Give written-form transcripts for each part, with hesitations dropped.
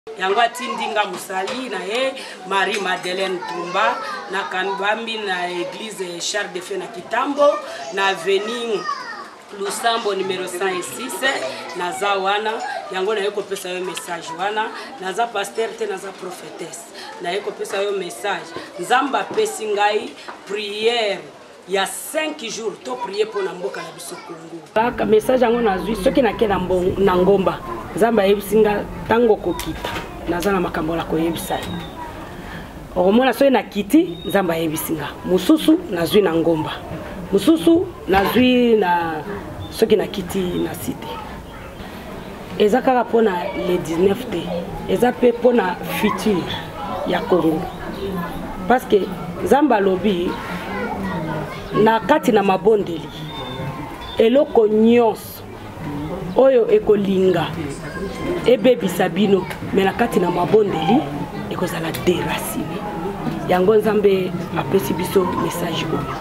Yango atindinga musali na ye Marie Madeleine Tumba na kanbambi na église Charles de Feu na Kitambo na avenue Lusambo numéro 106 na za wana yango na yeko pesa yo message wana na za pasteur te na za prophétesse na yeko pesa yo message nzamba pesi ngai prière ya 5 jours to prier pour na mboka na biso Congo. Ka message yango nazwi soki na kena na ngomba nzamba yebisinga tango kokita naza na makambo la koyebisa omona soki na kiti nzamba yebisinga mususu nazwi na ngomba mususu nazwi na soki na kiti na cité eza kaka pona le 19 te eza pe pona futur ya Congo parce que nzamba lobi na kati na mabondeli eloko nyonso oyo ekolinga ebebisa bino me na kati na mabondeli ekozala déracine yango nzambe apesi biso message oyo.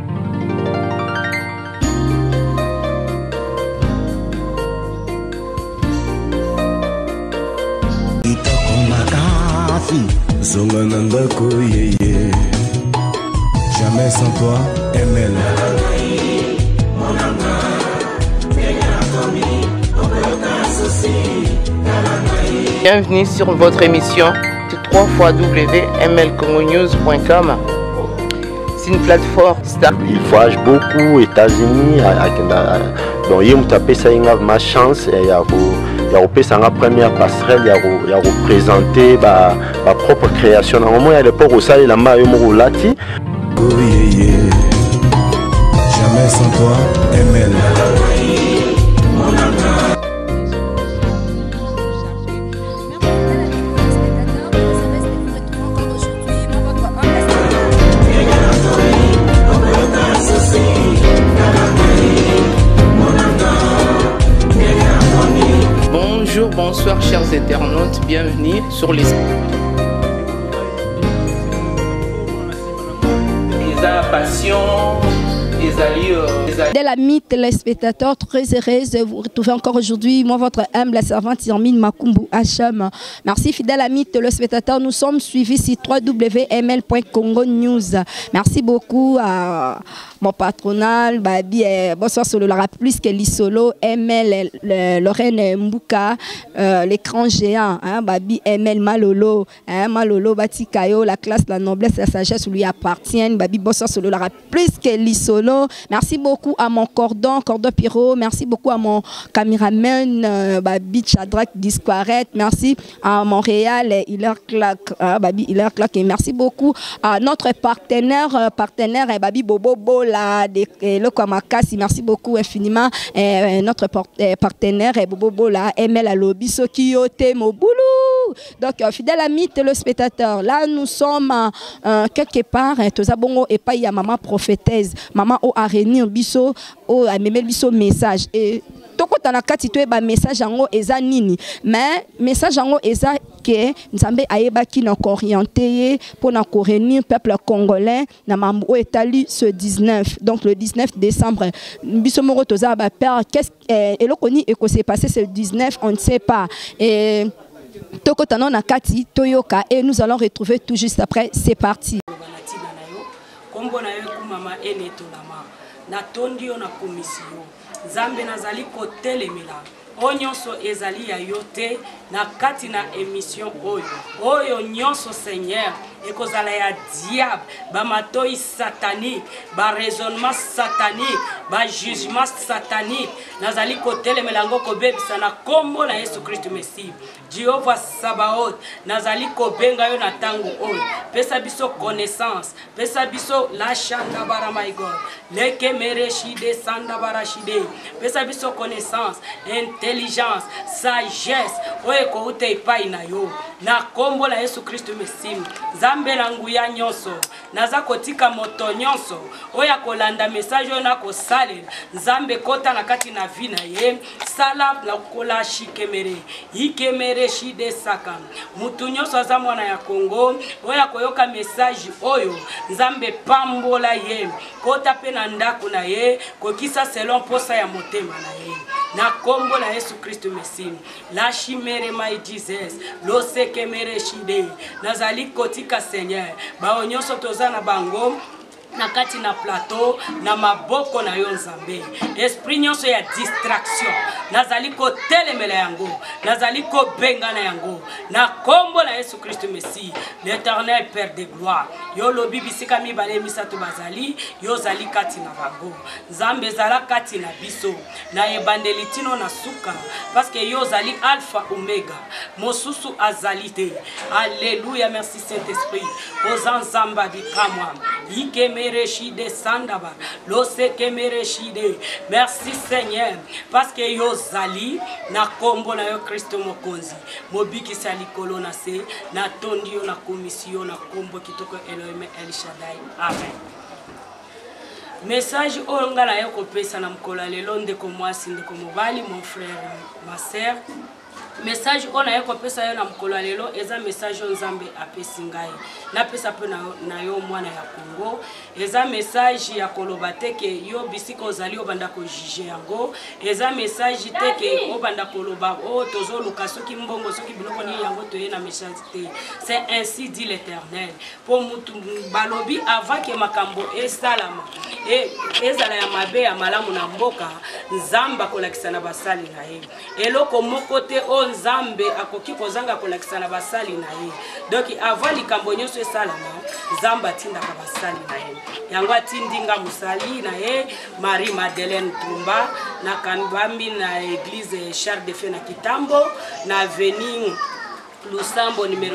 Jamais sans toi, ML. Bienvenue sur votre émission www.mlcongonews.com. C'est une plateforme star. Il voyage beaucoup aux États-Unis. Donc, il m'a ma chance. Il y a la première passerelle, il y a représenté ma propre création. À un moment, il y a l'époque où ça, il y a lati. Jamais sans toi, ML. Bonjour, bonsoir chers internautes, bienvenue sur les passions. Dès l'ami téléspectateur, très heureuse de vous retrouver encore aujourd'hui. Moi, votre humble servante Irmine Makumbu Hacham. Merci, fidèle ami téléspectateur. Nous sommes suivis sur www.ml.congo news. Merci beaucoup à mon patronal, Babi, bonsoir sur le plus que l'Isolo, ML, Lorraine Mbouka, l'écran géant, hein, Babi, ML Malolo, hein, Malolo, Batikayo, la classe, la noblesse, la sagesse lui appartiennent. Babi, bonsoir sur le plus que l'Isolo. Merci beaucoup à mon Cordon Pyro. Merci beaucoup à mon caméraman, Babi Chadrak Disquaret. Merci à Montréal, Hilaire Clark, Babi Hilaire Clark. Et merci beaucoup à notre partenaire, Babi Bobo Bola, le Kwamakasi. Merci beaucoup infiniment. Notre partenaire, Bobo Bola, ML Alobi, Sokiyote, Moboulou. Donc, fidèle ami téléspectateur, là nous sommes quelque part, Tozabongo et pas il y a maman prophétesse, maman au aréni biso au amemel biso message et toko tanakati to ba message yango eza nini mais message yango eza que nzambe ayebaki na orienté pour na réunir peuple congolais na mambo etali ce 19 donc le 19 décembre biso moko toza ba père qu'est-ce elokoni et que s'est passé ce 19 on ne sait pas et toko tanona kati toyoka et nous allons retrouver tout juste après. C'est parti. Kombo na yo mama ene tolama na tondi yo na commission Zambe nazali kotelemela onyonso ezali ya yote na kati na émission oyo nyonso Seigneur ekozala ya diable ba matoi satanique ba raisonnement satanique ba jugement satanique nazali kotelemela ngo kobebisa na kombo na Yesu Kristo Messie Jehovah Sabaoth nazali kobenga yo na tango oyo pesa biso connaissance pesa biso la chanda bara my God leke mereshide sanda barashide pesa biso connaissance intelligence sagesse oyo ko ute ipai na yo na kombo la Yesu Kristo Messie Zambe langu ya nyonso naza kotika moto nyonso oya kolanda message oyo na kosale Nzambe kota na kati na vi na ye sala la kola shikemere ikemere shide saka mutu nyonso aza mwana ya Kongo oya koyoka message oyo Nzambe pambola ye kota pe na ndako na ye kokisa selon posa ya motema na ye na kombo na Yesu Kristo Messi la chimere my Jesus lo sekemere shide nazali kotika Seigneur ba onyoso tozana bango na kati na plateau na maboko na yo Nzambe esprit nyonso ya distraction nazali ko telemela yango nazali ko bengana yango na kombo na Yesu Kristo Messi l'Éternel Père de gloire yo lobi bisika mibale misato bazali yo zali kati na bango Nzambe zala kati na biso na ebandeli tino na suka parce que yo zali alpha omega mosusu azali te. Alléluia, merci Saint-Esprit ozan Nzamba bikamwa Mereshide Sandaba, Lose Kemereshide. Merci Seigneur, parce que yo zali na kombo na yo Kristo Mokonzi. Mobiki sali kolona se na tondi yo na komisio na kombo kitoko Elohim El Shaddai. Amen. Message onga na yo kopesa na mkola lelo ndeko mwasi ndeko mobali mon frère ma sœur. Message on a yoko pesa yo na mkolo lelo eza message Nzambe apesi ngai na pesa pe na yo mwana ya Kongo eza message ya koloba teke yo bisika ozali obanda ko juger yango eza message teke obanda koloba o tozo lukasoki mbongo soki biloko ni yango toye na message. C'est ainsi dit l'Éternel pour mutu balobi avant que makambo esalama et ezala ya mabe ya malamu na mboka Nzamba kolakisa na basali na ye eloko moko te o Nzambe akoki kozanga kolakisa na basali na ye donc avant likambo nyonso esalama Nzamba tinda ka basali na ye yango atindinga musali na ye Marie Madeleine Tumba na kanbambi na église Char de Feu na Kitambo na avenue Lusambo numéro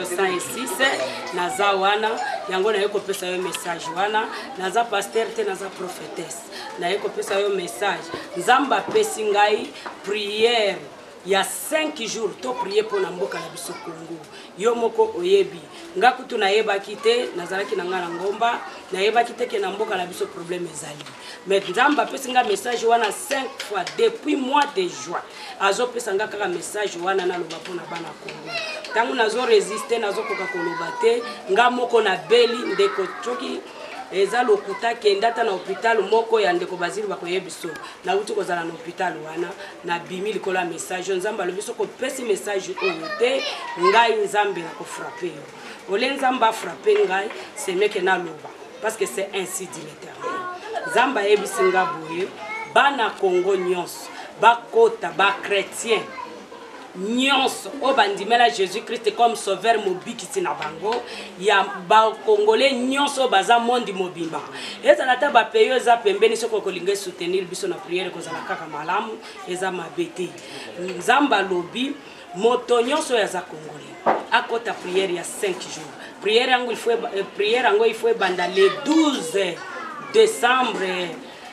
106 na zawana yango na yeko pesa yo message wana na za pasteur te na za prophétesse na yeko pesa yo message Nzamba pesi ngai prière ya 5 jours to prier pour na mboka na biso Kongo yo moko oyebi ngakutu na yeba kite nazalaki na ngala ngomba na yeba kite ke na mboka na biso problème ezali mais Nzamba pesi nga message wana 5 fois depuis mois de juin azo pesa nga kaka message wana na loba pona bana Kongo tangu nazo résister nazo koka koloba te nga moko na beli ndeko toki eza lokuta kendata na hôpital moko ya ndeko bazili bakoyebiso na uti kozala na hôpital wana na bimi likola message Nzamba lobiso ko pesi message oyo te ngai Nzambe na ko frapper ole Nzamba frapper ngai c'est meke na loba parce que c'est ainsi dit l'Éternel Nzamba yebisinga boye bana Kongo nyonso bakota ba chrétien nyonso obandimela Jésus-Christ comme sauveur mobiki na bango ya ba congolais nyonso baza monde mobimba ezala ta ba peyo za pembeni soko kolinga soutenir biso na prière kozala kaka malamu eza mabete Nzamba lobi moto nyonso ya za congolais akota prière ya 5 jours prière yango il faut banda le 12 décembre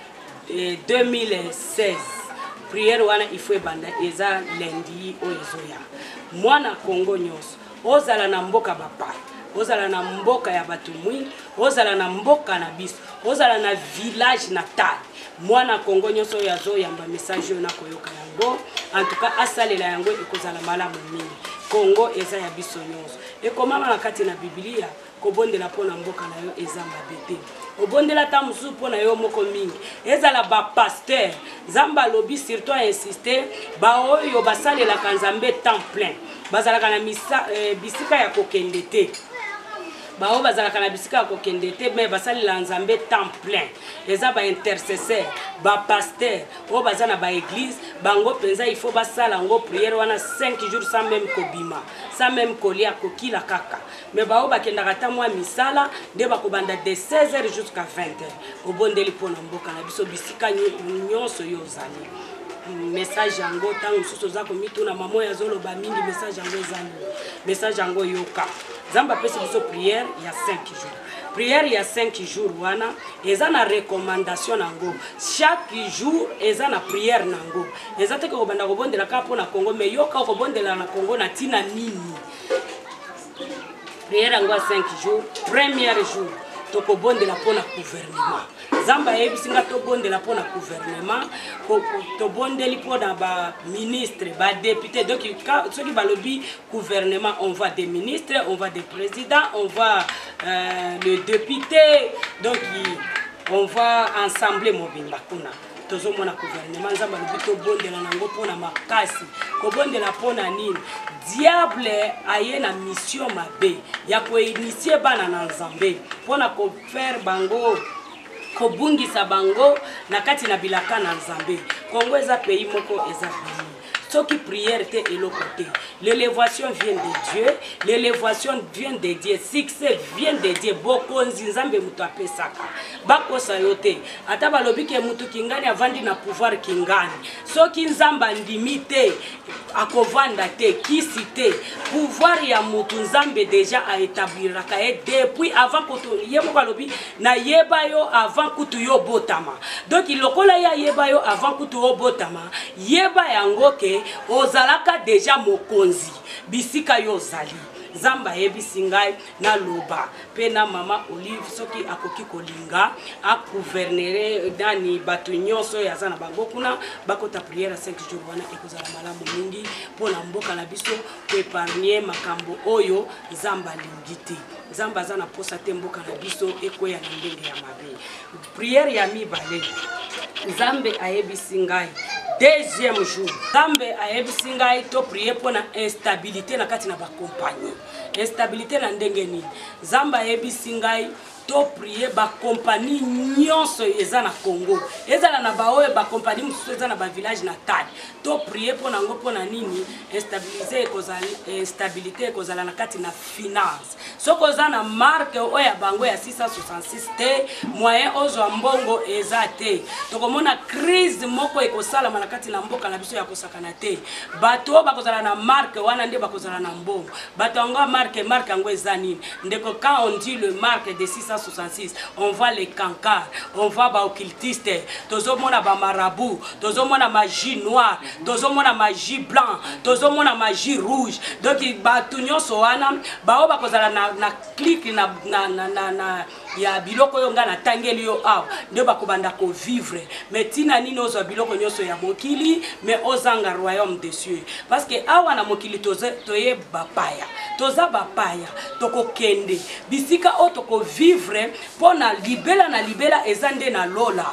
2016 prière wana ifwe banda eza lundi oezoya mwana Kongo nyonso ozala na mboka bapa ozala na mboka ya batumwi ozala na mboka na biso ozala na village natal mwana Kongo nyonso yazo yamba message na koyoka yango en tout cas asalela yango ekozala malamu mingi Kongo eza ya biso nyonso ekomama na kati na Biblia kobondela pona mboka na yo eza mabete obondela ta musu pona yo moko mingi ezala ba pasteur Nzamba lobi surtout insister ba oyo basalela Nzambe temps plein bazalaka na bisika ya kokende te bao bazalaka na bisika ya kokende te mais basalela Nzambe temps plein eza ba intercesseur ba pasteur o bazana ba église bango penza il faut basala ngo prière wana 5 jours sans même kobima sans même kolia kokila kaka mais bao bakenda kata mwa misala nde bakobanda de 16h jusqu'à 20h obondeli pona mboka na biso bisika nyonso yo zali message yango tango suso za komituna mamo ya zolo ba mingi message yango ezali message yango yoka Nzamba pesi biso prière ya 5 jours prière ya 5 jours wana eza na recommandation nango chaque jour eza na prière nango eza te ko banda ko bondela ka pona Kongo mais yoka ko bondela na Kongo na tina nini prière yango 5 jours premier jour to ko bondela pona gouvernement Nzamba yebisinga to bondela pona gouvernement to bondeli pona ba ministre ba député donc ceux qui balobi gouvernement on voit des ministres on voit des présidents on voit le député donc on va ensemble mobimba kuna tozomona gouvernement nzambe alobi tobondela nango mpona makasi kobondela mpona nini diable aye na mission mabe ya koinitie bana na nzambe mpona kofaire bango kobungisa bango na kati na bilaka na nzambe. Congo eza pays moko eza béni. Ce qui prière était éloquenté. L'élévation vient de Dieu. L'élévation vient de Dieu. Succès vient de Dieu. Boko nzinzambe mutu apesaka. Bako sayote. Ata balobi ke mutu kingani avandi na pouvoir kingani. Soki nzamba ndimite akovanda te kisi te. Pouvoir ya mutu nzambe déjà a établiraka depuis avant kutu yebo balobi na yeba yo avant kutu yo botama. Donc ilokola ya yeba yo avant kutu yo botama. Yeba yango ke ozalaka deja mokonzi bisika yo zali zamba yebisi ngai na loba pe na mama Olive soki akoki kolinga a gouvernere dani bato nyonso ya zana bango kuna bakota prière 5 jours wana ekozala malamu mingi pona mboka na biso ko épargner makambo oyo zamba lingiti zamba zana posa te mboka na biso ekoya na ndenge ya mabe prière ya mibale Zambe ayebisi ngai deuxième jour Zambe ayebisi ngai to prier pour na instabilité na kati na ba compagnie instabilité na ndenge nini Zambe ayebisi ngai to prier ba compagnie nyonso eza na Congo ezala na ba oyo ba compagnie mususu eza na ba village na tali to prier pour nango pona nini stabiliser kozala instabilité kozala na kati na finance soko za na marque oya bango ya 666 te moyen ozo mbongo eza te tokomona crise moko ekosala na kati na mboka na biso ya kosakana te bato bakozala na marque wana nde bakozala na mbongo bato ngo marque ngo eza nini ndeko quand on dit le marque de 666 on voit les cancars on voit ba occultistes tozomona ba marabout tozomona magie noire tozomona magie blanc tozomona magie rouge donc bato nyonso wana bao bakozala na clique na ya biloko yo nga na tangeli yo aw nde bakobanda ko vivre mais tina nini ozo biloko nyonso ya mokili mais ozanga royaume des cieux parce que awa na mokili toye bapaya toza bapaya toko kende bisika o toko vivre pona libela na libela ezande na lola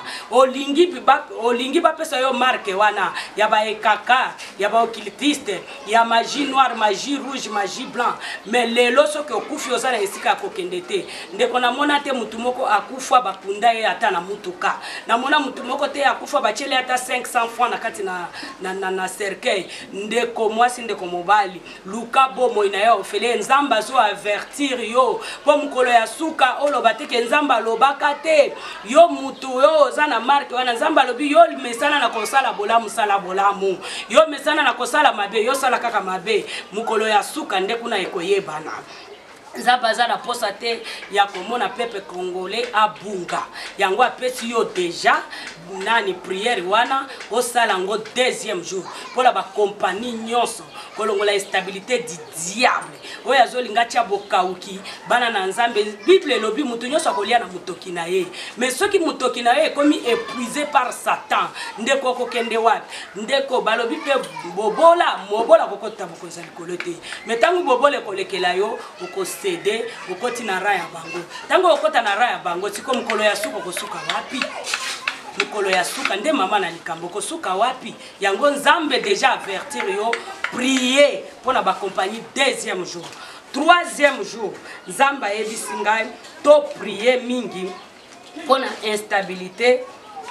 olingi ba pesa yo marque wana ya ba ekaka ya ba occultiste ya magie noire magie rouge magie blanc mais lelo soki okufi ozala esika ko kende te ndeko na mona mutu moko akufa bakunda ye ata na mutuka na mona mutu moko te akufa bachele ata 500 francs na kati na cercueil ndeko mwasi ndeko mobali luka bomo ina yo ofele nzamba zo avertir yo po mukolo ya suka oloba te ke nzamba lobaka te yo mutu yo zana marque wana nzamba lobi yo mesana na kosala bolamu sala bolamu yo mesana na kosala mabe yo sala kaka mabe mukolo ya suka ndeko na ekoyebana Zabaza na posa te ya komona peuple congolais abunga yango apesi yo déjà nani prière wana osala ngo deuxième jour pour la ba compagnie nyonso kolongola stabilité du diable oya zolinga tia bokauki bana na nzambe bible lobi mutu nyonso kolia na mutoki na ye mais soki mutoki na ye komi épuisé par Satan ndeko kokende wapi ndeko balobi pe bobola kokota bokonza likolote mais tangu bobole kolekela yo okosede okoti na raya bango tango okota na raya bango tiko mkolo ya suko kosuka wapi mukolo ya suka nde mama na likambo kosuka wapi yango nzambe déjà avertir yo prier pour la ba compagnie deuxième jour troisième jour nzamba yebisi ngai to prier mingi pour la instabilité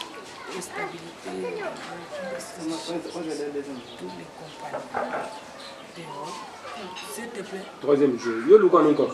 s'il te plaît troisième jour yo luka encore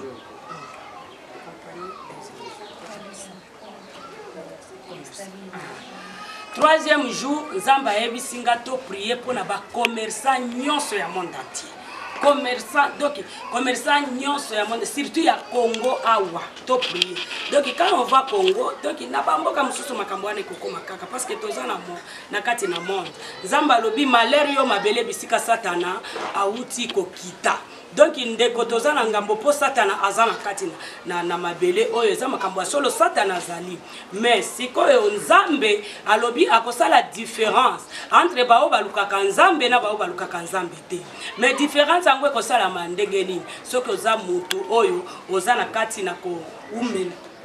troisième jour nzamba yebisi nga to prier pour na ba commerçant nyonso ya monde entier commerçant donc commerçant nyonso ya monde surtout ya Congo awa to prier donc quand on va Congo donc na bamboka mususu makambo wana ekokoma kaka parce que toza na kati na monde nzamba lobi malheur yo mabele bisika satana auti kokita donc ndeko toza na ngambo po satana azana kati na mabele oyo eza makambo solo satana azali mais sikoyo nzambe alobi akosala différence entre bao balukaka nzambe na bao balukaka nzambe te mais différence yango ekosala mandenge nini soki oza mutu oyo oza na kati na ko umela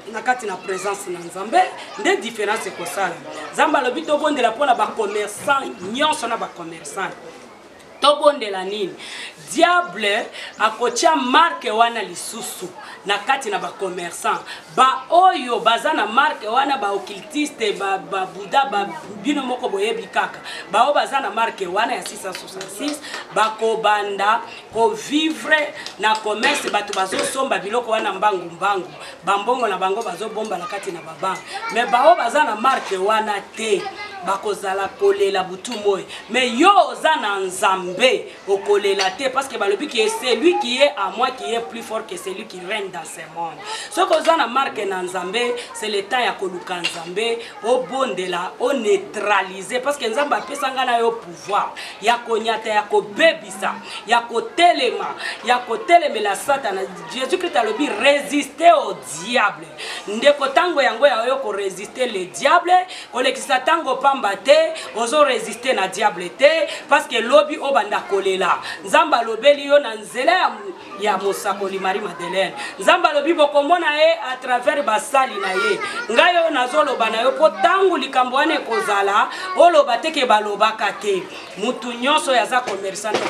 nakati na présence na Nzambe nde différence ko sala Nzambe alobi to bondela pona ba commerçant nyonso na ba commerçant to bondela nini diable akotia marque wana lisusu na kati na ba commerçant ba oyo bazana marque wana ba occultiste ba buda ba bino moko boyebi kaka ba o bazana marque wana ya 666 ba ko banda ko vivre na commerce batu bazo somba biloko wana mbangu bambongo na bango bazo bomba na kati na baba mais ba o bazana marque wana te bakozala kolela butu moy mais yo zana Nzambe okolela te parce que balobi que c'est lui qui est à moi qui est plus fort que celui qui règne dans ce monde. Ce que zana marque na Nzambe c'est le temps ya koluka Nzambe au bondela au neutraliser parce que Nzambe apesanga na yo pouvoir ya konyata ya kobebisa ya kotelema ya kotelemela satana. Jésus Christ alobi résister au diable ndeko tango yango ya yo ko résister le diable kolekisa tango pamba te ozo résister na diable te parce que lobi obanda kolela Nzamba lobeli yo na nzela ya mosakoli Marie Madeleine Nzamba lobi bokomona ye à travers basali na ye ngayo nazoloba na yo po tangu likambo wane kozala oloba te ke balobaka te mutu nyonso yaza commerçante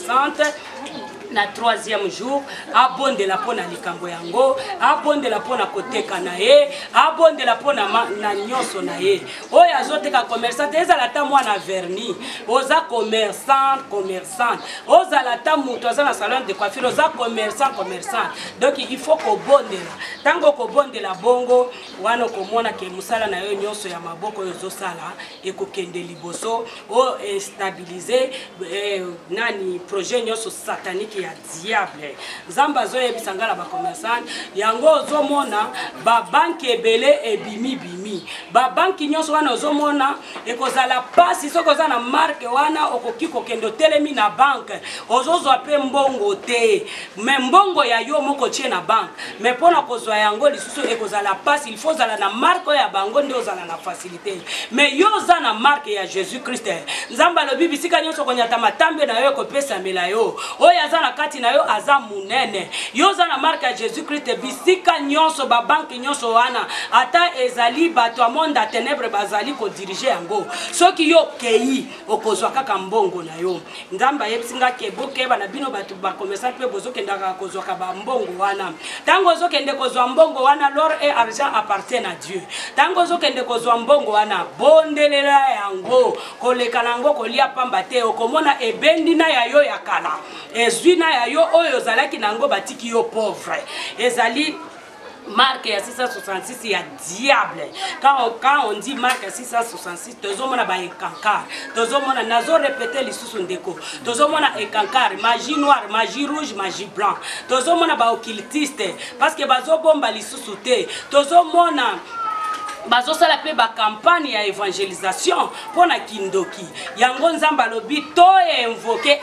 na troisième jour abondela pona likambo yango abondela pona koteka na ye abondela pona na nyonso na ye oyo azoteka commerçant ezala ta mwana verni oza commerçant ozala ta mutu aza na salon de coiffure oza commerçant donc il faut kobondela tango kobondela bongo wana komona ke musala na yo nyonso ya maboko oyo ozosala ekokende liboso o stabiliser nani projet nyonso satanique ya diable Nzamba zo yebisanga la ba commerçant yango ozomona ba banque ebele ebimi ba banque nyonso wana ozomona ekozala pasi soko za na marque wana okoki kokendo telemi na banque ozozwa pe mbongo te mais mbongo ya yo moko tie na banque mais pona kozwa yango lisusu ekozala pasi il faut zala na marque ya bango ndio zala na facilité mais yo za na marque ya Jésus Christ Nzamba lobi bisika nyonso konyata matambe na yo kopesa mela yo oya za na kati na yo aza munene yo za na marque ya Jésus Christ bisika nyonso ba banque nyonso wana ata ezali bato a monde a ténèbres bazali ko diriger yango soki yo kei okozwa kaka mbongo na yo Nzamba yebisinga ke bokeba na bino bato ba commerçant pe bozokenda ka kozwa ka ba mbongo wana tango zokende kozwa mbongo wana l'or et argent appartiennent à Dieu tango zokende kozwa mbongo wana bondelela yango koleka nango kolia pamba te okomona ebendi na ya yo ya kala ezwina ya yo oyo zalaki nango batiki yo pauvre ezali marque ya 666 ya diable quand on dit marque ya 666 tozomona ba ekankar tozomona nazo répéter lisusu ndeko tozomona ekankar magie noire magie rouge magie blanc tozomona ba occultiste parce que bazobomba lisusu te tozomona bazosala pe ba campagne ya évangélisation pona kindoki yango Nzamba lobi to invoquer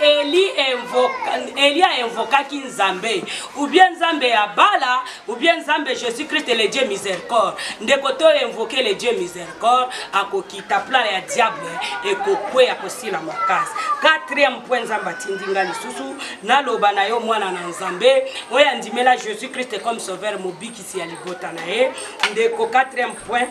Elia invoquer ki Nzambe ou bien Nzambe ya bala ou bien Nzambe Jésus Christ le Dieu miséricorde ndeko to invoquer le Dieu miséricorde akokita plan ya diable et kokwe ya kosila makasi. Quatrième point Nzamba tindinga lisusu na loba na yo mwana na Nzambe oya ndimela Jésus Christ comme sauveur mobikisi ya libota na ye ndeko. Quatrième point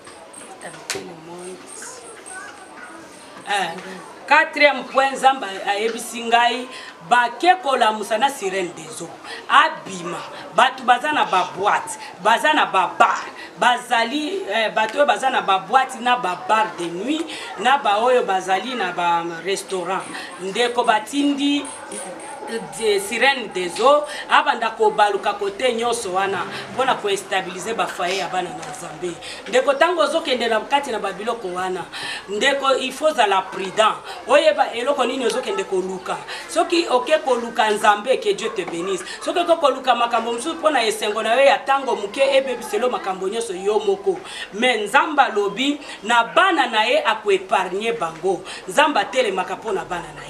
quatrième point Nzamba ayebisingai bakekola musana sirène des eaux abima batu bazana ba boîte bazana ba bar bazali batu bazana ba boîte na ba bar de nuit na ba oyo bazali na ba restaurant ndeko batindi de sirène des eaux abanda ko baluka kote nyonso wana pona ko stabiliser ba foyer ya bana na Nzambe ndeko tango zokende na kati na babiloko wana ndeko il faut za la prudent oyeba eloko nini ozokende ko luka soki oke ko luka Nzambe que Dieu te bénisse soki ko luka makambo msu pona esengo na yo ya tango muke ebebiselo makambo nyonso yo moko mais Nzamba lobi na bana na ye ako épargner bango Nzamba tele makapona bana na ye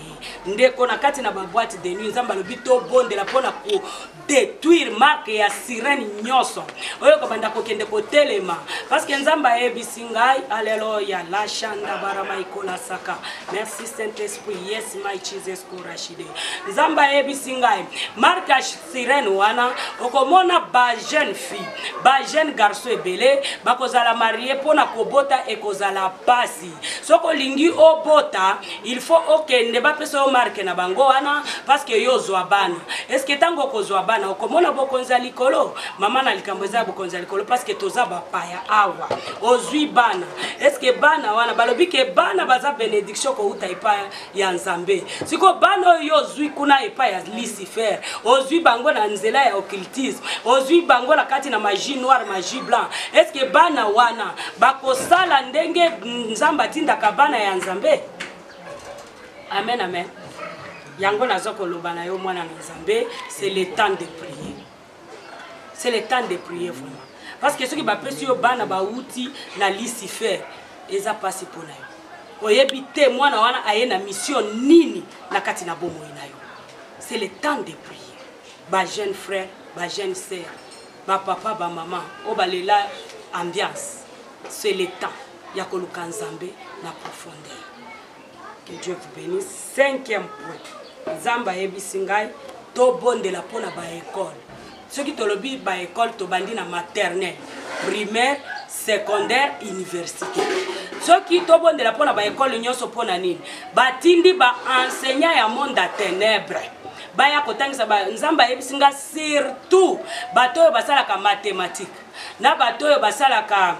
ndeko na kati na ba boîte de nuit nzamba lobi to bondela pona ko détruire marque ya sirène nyonso oyo ko banda ko kende ko telema parce que nzamba ebisi ngai alléluia la chanda barama ikola saka merci Saint-Esprit yes my Jesus korashide nzamba ebisi ngai marque ya sirène wana okomona ba jeune fille ba jeune garçon ebele bakozala marié pona kobota ekozala pasi soko lingi obota il faut okende ba peso marque na bango wana parce que yo zwa bana est-ce que tango kozwa bana okomona bokonza likolo mama na likambo za bokonza likolo parce que toza ba paya awa ozwi bana est-ce que bana wana balobi ke bana baza bénédiction ko uta ipa ya nzambe siko bana yo zwi kuna ipa ya Lucifer ozwi bango na nzela ya occultisme ozwi bango na kati na magie noire magie blanc est-ce que bana wana bakosala ndenge nzamba tinda kabana ya nzambe amen amen yango nazoko lobana yo mwana nzambe c'est le temps de prier c'est le temps de prier vraiment parce que ceux qui bapesi yo bana ba uti na Lucifer eza pasi pona yo oyebite mwana wana aye na mission nini na kati na bomo ina yo c'est le temps de prier ba jeune frère ba jeune sœur ba papa ba maman o balela ambiance c'est le temps ya koluka nzambe na profondeur. Que Dieu vous bénisse. 5e point. Zamba ebisingai to bondela pona ba école. Ceux qui te lobi ba école to bandi na maternelle, primaire, secondaire, université. Ceux qui to bondela pona ba école nyonso pona nini? Batindi ba enseignant ya monde à ténèbres. Baya kotangisa ba nzamba ebisinga surtout bato basala ka mathématique. Na bato basala ka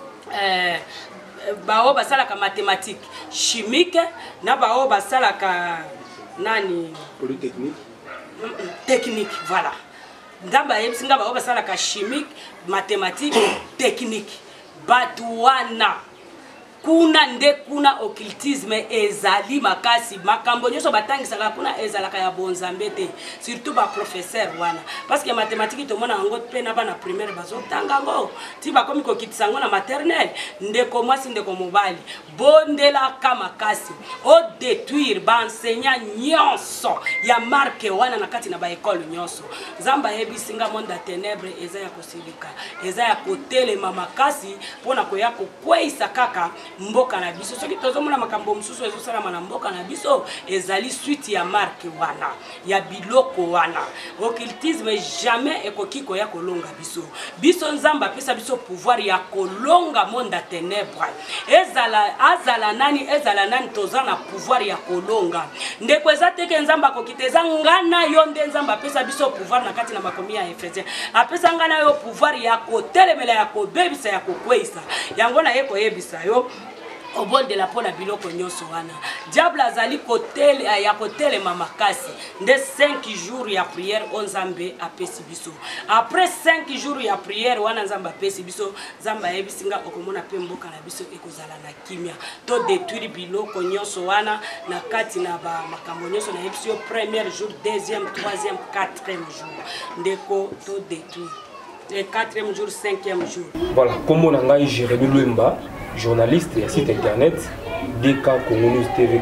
bao basala ka mathématique, chimique, na bao basala ka nani polytechnique technique voilà. Ndamba yebsinga bao basala ka chimique, mathématique, technique. Batuana kuna nde kuna occultisme ezali makasi makambo nyoso batangisa kuna ezalaka ya bonzambe te surtout ba professeur wana parce que mathématique to mona ngo pe na bana primaire bazo tanga ngo ti ba komi ko kitisa ngo na maternelle ndeko mwasi ndeko mobali bondela kama kasi o détruire ba enseignant nyonso ya marque wana na kati na ba école nyonso zamba yebisinga monde à ténèbres eza ya kosilika eza ya kotele mama kasi pona ko ya ko kweisa kaka mboka na biso soki tozomona makambo msusu ezosala na mboka na biso ezali suite ya marque wana ya biloko wana occultisme jamais ekokiko ya kolonga biso nzamba pesa biso pouvoir ya kolonga monde à ténèbres ezala nani toza na pouvoir ya kolonga ndeko ezateke nzamba kokiteza ngana yo nde nzamba pesa biso pouvoir na kati na makomi ya Efésien apesa ngana yo pouvoir ya kotelemela ya kobebisa ya kokweisa yango na yeko yebisa yo obonde la pona biloko nyonso wana diable azali kotele ya kotele mamakasi nde 5 jours ya prière onzambe apesi biso après 5 jours ya prière wana nzamba apesi biso nzamba yebisinga okomona pe mboka na biso ekozala na kimia to détruire biloko nyonso wana na kati na ba makambo nyonso na yebisi yo premier jour deuxième troisième quatrième jour ndeko to détruire le 4e jour 5e jour. Voilà, comme on a Jérémy Louemba, journaliste et site internet DK Congo News TV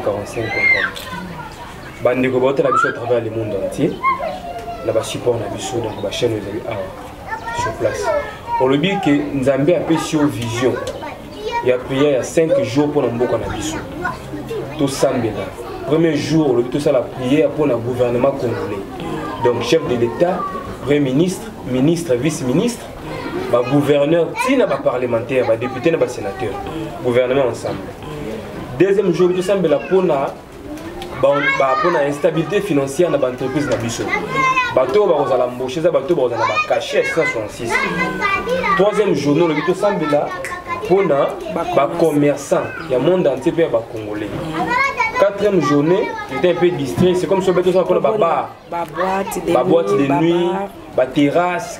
45.com. Bande ko bota la biso à travers le monde entier. Là-bas support na biso donc ba chaîne sur place. On le dit que Nzambe a pesi vision. Il y a prié il y a 5 jours pour mboka na biso. Tout sambela. Premier jour, on le dit tout ça la prière pour le gouvernement congolais. Donc chef de l'État, premier ministre, ministre, vice-ministre, gouverneur, parlementaire, député, sénateur, gouvernement ensemble. Deuxième jour, tout ça, pour l'instabilité financière dans l'entreprise. Bateau, on va l'embaucher, bateau, on va cacher 166. Troisième jour, tout ça, pour les commerçants, il y a un monde entier pour les Congolais. Quatrième journée, j'étais un peu distrait. C'est comme si on avait pour la boîte de nuit, la terrasse,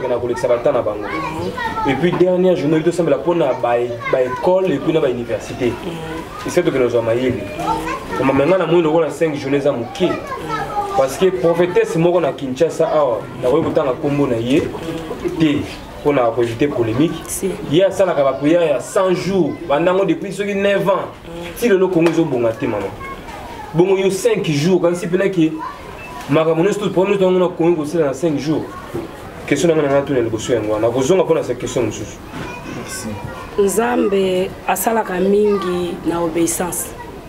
et puis dernière journée, tout ça pour l'école et puis l'université. Et c'est ce que nous avons fait. Maintenant, nous avons 5 journées à Mouké. Parce que prophétesse, moi, on a Kinshasa, on a Kombo pour éviter polémique. Il y a ça, la prière il y a 100 jours, pendant depuis 9 ans. Si le Congo est bon, Bon, il y a 5 jours, quand c'est là que Maramonos tout pour nous on a connu aussi dans 5 jours. Question dans la tout le bosso yango. Na besoin de répondre à cette question monsieur. Merci. Nzambe asalaka mingi na obéissance.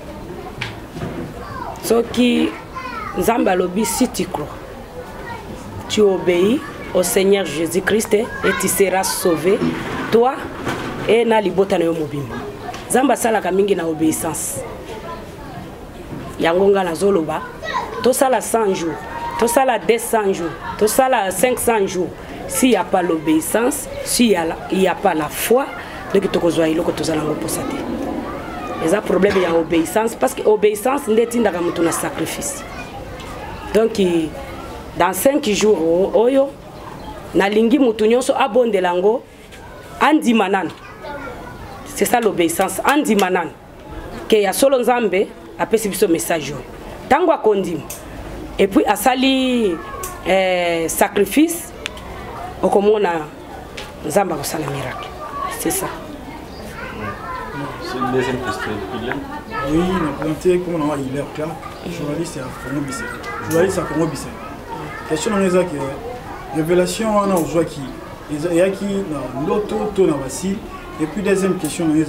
Soki Nzambe alobi si tu crois, tu obéis au Seigneur Jésus-Christ et tu seras sauvé, toi et na libota na yo mobimba. Nzambe asalaka mingi na obéissance. Yango nga nazoloba, tosala 100 jours, tosala 200 jours, tosala 500 jours. S'il n'y a pas l'obéissance, s'il n'y a pas la foi, donc tu as un sacrifice. Il y a un problème de l'obéissance parce que l'obéissance n'est pas un sacrifice. Donc, dans 5 jours, nalingi mutunyoso abonde lango andi manan. C'est ça l'obéissance, andi manan. Que ya solo nzambe apesi biso message. Tango akondim. Et puis asali sacrifice okomona nzamba ko sala miracle. C'est ça. C'est une deuxième question. Oui, on a présenté comme on a il est clair. Journaliste à Congo Bissau. Journaliste à Congo Bissau. Question on est que révélation on a aujourd'hui qui il y a qui dans l'auto to na basi et puis deuxième question on est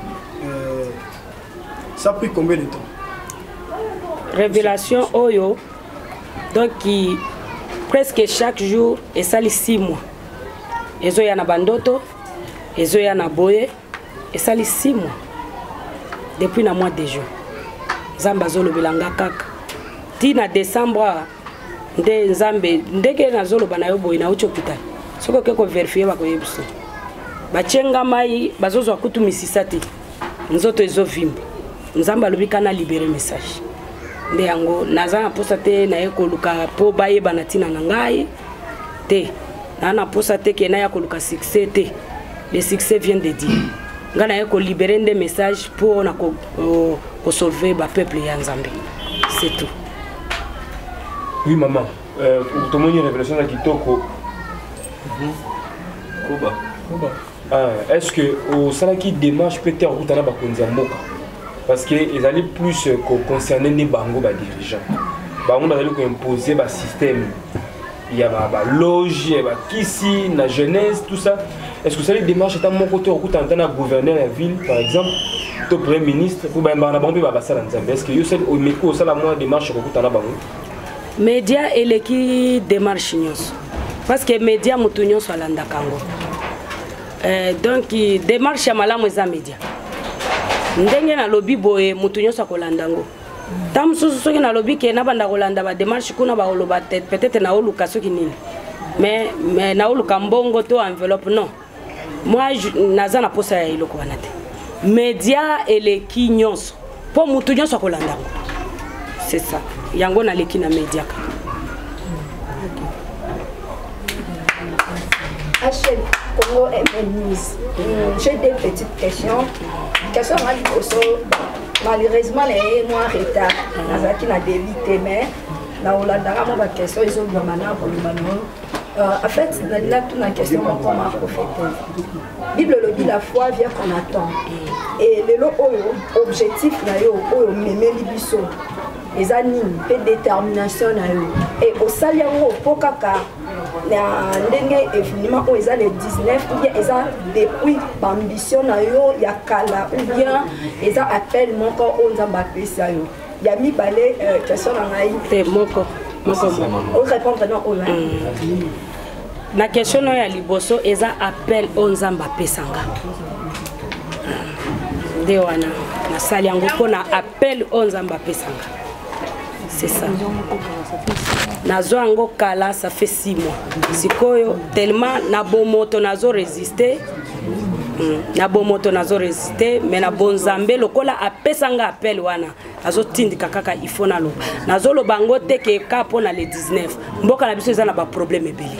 ça a pris combien de temps? Révélation oyo donc qui presque chaque jour et ça les 6 mois. Ezo ya na bandoto, ezo ya na boye et ça les 6 mois. Depuis le mois de juin. Zamba zolo bilanga kaka. Tina décembre nde nzambe ndeke na zolo bana yo boye na ucho hospital. Soko keko vérifier ba ko yebiso. Bachenga mai bazozo akutu misisati. Nzoto ezo vimba. Nzamba lobika na libérer message. Nde yango nazana posa te na ekoluka po baye banatina na ngai te na posa te ke na ya koluka succès te. Le succès vient de Dieu. Ngana eko libérer des messages pour na ko sauver ba peuple ya Nzambe. C'est tout. Oui maman, pour une révélation à Kitoko. Est-ce que au salaki démarche peut-être route na ba konzamboka? Parce que ils allaient plus concerner les bango ba dirigeants. Bango ba ko imposer ba système. Il y a ba loge, il y a ba kisi, la jeunesse, tout ça. Est-ce que ça les démarches est à mon côté au coup en tant gouverneur de la ville par exemple, le premier ministre pour ben na bombe ba ça dans est-ce que yo c'est au meko ça la moi démarche au coup en bango? Média et qui démarche nyos. Parce que média mutunyo so landa kango. Donc démarche ya malamu za média. Ndenge na lobby boye mutunyo so kolanda ngo. Tam susu soki na lobby ke na banda kolanda ba démarche kuna ba oloba peut-être na oluka soki nini. Mais na oluka mbongo to enveloppe non. Moi naza na posa ya iloko banate. Média et les kinyos. Po mutunyo so kolanda ngo. C'est ça. Yango na leki na média. Achel Congo MNIS. J'ai des petites questions. Question malheureusement les mois retard. Nazaki na débité mais na olandaka mo ba question ils ont demandé pour le en fait là toute la question comme un prophète. Bible le dit la foi vient qu'on attend. Et le objectif na yo oyo memeli biso. Les animes, peu détermination et au salaire au kaka na ndenge événement où ils ont les 19 ou bien ils ont depuis ambition na yo ya kala ou bien ils ont appel mon corps on zamba pesa yo ya mi balé question na ngai te moko on répondre non on la question ya liboso ils ont appel on zamba pesanga de wana na sali yango pona appel on zamba pesanga. C'est ça. Nazo ango kala ça fait 6 mois. Sikoyo tellement na bomoto nazo résister. Na bomoto nazo résister mais na bonzambe lokola apesanga appel wana. Nazo tindika kaka il faut na lo. Nazo lo bango te ke ka pona le 19. Mboka na biso eza na ba problème ebele.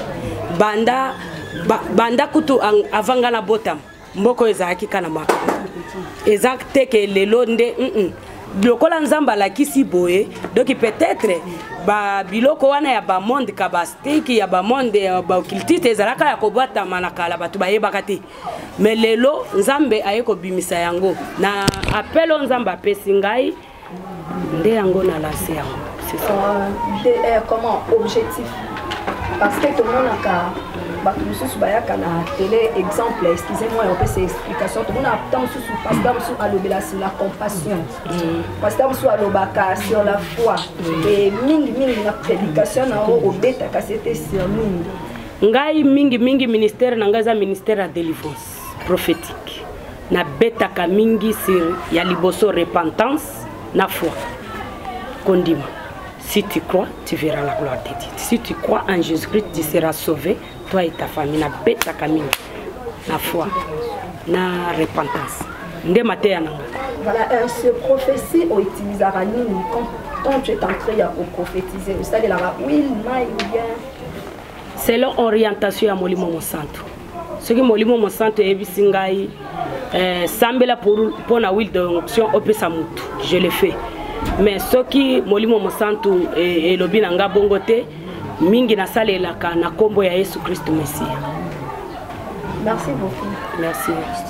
Banda kutu avanga na botam. Mboko ezaki kana maka. Exacte ke lelo nde lokola nzamba la kisi boye donc peut-être ba biloko wana ya ba monde kabastiki ya ba monde ba kiltite ezalaka ya kobata manakala batu bayebaka te mais lelo nzambe ayeko bimisa yango na appelo nzamba pesi ngai nde yango na lancé yango. C'est ça. Comment objectif? Parce que tout le monde a bato mosusu bayaka na télé exemple, excusez-moi un peu ces explications, tout le monde a tant mosusu pasteur mosusu alobela sur la compassion, pasteur mosusu alobaka sur la foi, et mingi na prédication na o obetaka c'était sur mingi. Ngai mingi ministère na ngaza ministère à délivrance prophétique na betaka mingi sur ya liboso repentance na foi kondima. Si tu crois, tu verras la gloire de Dieu. Si tu crois en Jésus-Christ, tu seras sauvé, toi et ta famille. Na beta kamini, na foi, na repentance. Voilà, ce prophétie on utilisera nini quand tu es entré à prophétiser. Vous savez là, oui, mais bien. Selon orientation à Molimo Monsanto. Ce qui Molimo Monsanto est bisingai, sambela pour la huile d'onction au Pesamutu. Je l'ai fait. Mais ce qui Molimo Monsanto et lobi nanga bongote mingi na sale la na kombo ya Yesu Christ Messie. Merci beaucoup. Merci.